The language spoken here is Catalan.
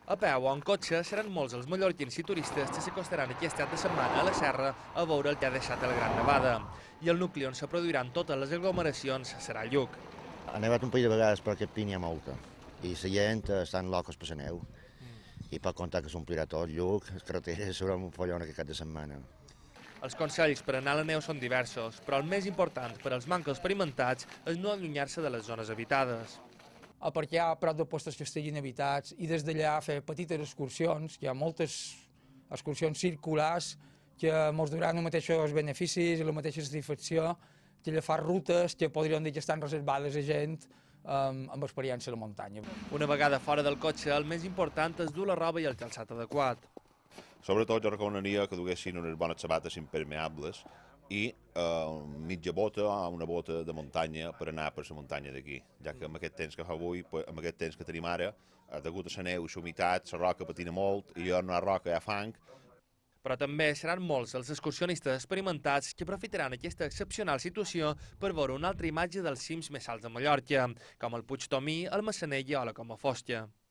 A peu o en cotxe seran molts els mallorquins i turistes que s'acostaran aquest cap de setmana a la serra a veure el que ha deixat el Gran Nevada. I el nucli on se produiran totes les aglomeracions serà Lluc. Ha nevat un parell de vegades per aquest pin hi ha molta. I la gent estan loques per la neu. I pot comptar que s'omplirà tot. Lluc, les carreteres serà un follon aquest cap de setmana. Els consells per anar a la neu són diversos, però el més important per als manco experimentats és no allunyar-se de les zones habitades. Aparcar a prop de postos que estiguin habitats i des d'allà fer petites excursions, que hi ha moltes excursions circulars que ens donaran els mateixos beneficis i la mateixa satisfacció que agafar rutes que podríem dir que estan reservades a gent amb experiència a la muntanya. Una vegada fora del cotxe, el més important és dur la roba i el calçat adequat. Sobretot jo recomanaria que duguessin unes bones sabates impermeables i mitja bota o una bota de muntanya per anar per la muntanya d'aquí, ja que amb aquest temps que fa avui, amb aquest temps que tenim ara, degut a la neu i la humitat, la roca patina molt i on no hi ha roca hi ha fang. Però també seran molts els excursionistes experimentats que aprofitaran aquesta excepcional situació per veure una altra imatge dels cims més alts de Mallorca, com el Puig Tomí, el Massanella o la Coma Fosca.